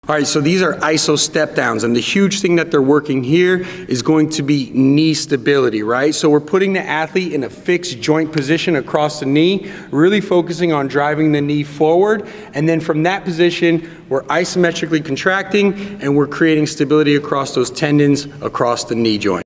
All right, so these are iso step downs, and the huge thing that they're working here is going to be knee stability, right? So we're putting the athlete in a fixed joint position across the knee, really focusing on driving the knee forward, and then from that position, we're isometrically contracting, and we're creating stability across those tendons across the knee joint.